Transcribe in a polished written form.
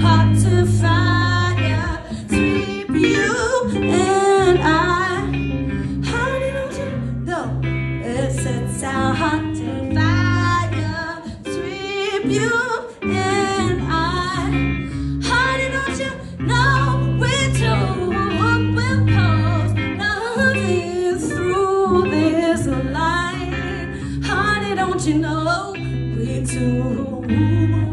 hot to fire, sweep you and I. Honey, don't you know it sets our heart to fire, sweep you and I. Honey, don't you know we're two will pose nothing through this light. Honey, don't you know we're two